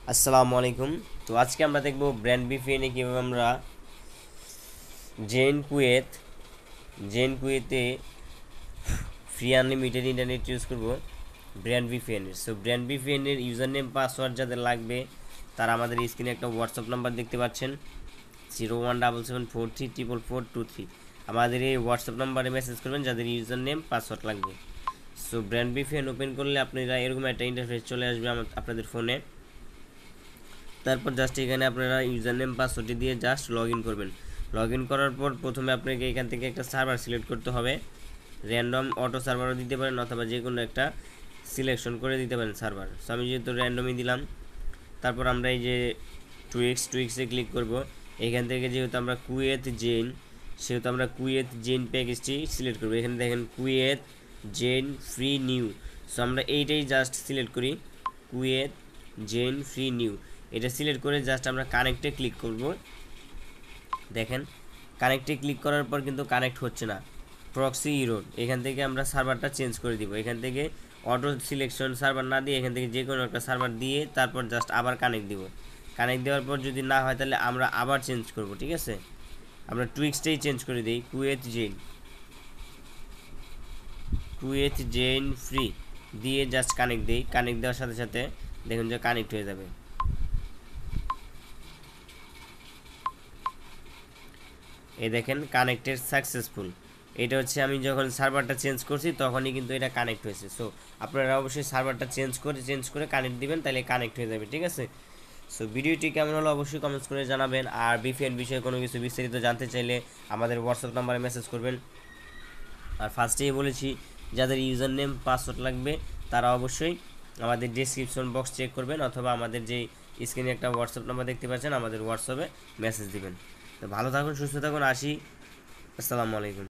আসসালামু আলাইকুম। তো আজকে আমরা দেখব ব্র্যান্ড ভিপিএনে কীভাবে আমরা জেন কুয়েত জেন কুয়েতে ফ্রি আনলিমিটেড ইন্টারনেট ইউজ করব ব্র্যান্ড ভিপিএনের। সো ব্র্যান্ড ভিপিএনের ইউজার নেম পাসওয়ার্ড যাদের লাগবে তারা আমাদের স্ক্রিনে একটা হোয়াটসঅ্যাপ নাম্বার দেখতে পাচ্ছেন 0177434423। আমাদের এই হোয়াটসঅ্যাপ নাম্বারে মেসেজ করবেন যাদের ইউজার নেম পাসওয়ার্ড লাগবে। সো ব্র্যান্ড ভিপিএন ওপেন করলে আপনারা এরকম একটা ইন্টারফেস চলে আসবে আপনাদের ফোনে। তারপর জাস্ট এখানে আপনারা ইউজার নেম পাসওয়ার্ডটি দিয়ে জাস্ট লগ ইন করবেন। লগ ইন করার পর প্রথমে আপনাকে এখান থেকে একটা সার্ভার সিলেক্ট করতে হবে। র্যান্ডম অটো সার্ভারও দিতে পারেন অথবা যে কোনো একটা সিলেকশন করে দিতে পারেন সার্ভার। সো আমি যেহেতু র্যান্ডমই দিলাম। তারপর আমরা এই যে টুইক্সে ক্লিক করব। এখান থেকে যেহেতু আমরা কুয়েত জেন সেহেতু আমরা কুয়েত জেন প্যাকেজটি সিলেক্ট করব। এখানে দেখেন Kuwait Zain free new. So আমরা এইটাই জাস্ট সিলেক্ট করি, কুয়েত জেন ফ্রি নিউ। এটা সিলেক্ট করে জাস্ট আমরা কানেক্টে ক্লিক করব। দেখেন কানেক্টে ক্লিক করার পর কিন্তু কানেক্ট হচ্ছে না, প্রক্সি ইরোর। এখান থেকে আমরা সার্ভারটা চেঞ্জ করে দিব। এখান থেকে অটো সিলেকশন সার্ভার না দিয়ে এখান থেকে যে কোনো একটা সার্ভার দিয়ে তারপর জাস্ট আবার কানেক্ট দিব। কানেক্ট দেওয়ার পর যদি না হয় তাহলে আমরা আবার চেঞ্জ করব। ঠিক আছে, আমরা টুইক্সটাই চেঞ্জ করে দিই, কুয়েত জেন ফ্রি দিয়ে জাস্ট কানেক্ট দিই। কানেক্ট দেওয়ার সাথে সাথে দেখুন যে কানেক্ট হয়ে যাবে। এই দেখেন কানেক্টেড সাকসেসফুল। এটা হচ্ছে আমি যখন সার্ভারটা চেঞ্জ করছি তখনই কিন্তু এটা কানেক্ট হয়েছে। সো আপনারা অবশ্যই সার্ভারটা চেঞ্জ করে কানেক্ট দিবেন, তাহলে কানেক্ট হয়ে যাবে। ঠিক আছে, সো ভিডিওটি কেমন হলো অবশ্যই কমেন্টস করে জানাবেন। আর ভিপিএন বিষয়ে কোনো কিছু বিস্তারিত জানতে চাইলে আমাদের হোয়াটসঅ্যাপ নাম্বারে মেসেজ করবেন। আর ফার্স্টেই বলেছি যাদের ইউজার নেম পাসওয়ার্ড লাগবে তারা অবশ্যই আমাদের ডেসক্রিপশন বক্স চেক করবেন অথবা আমাদের যে স্ক্রিনে একটা হোয়াটসঅ্যাপ নাম্বার দেখতে পাচ্ছেন আমাদের হোয়াটসঅ্যাপে মেসেজ দিবেন। তো ভালো থাকুন, সুস্থ থাকুন, আসি। আসসালামু আলাইকুম।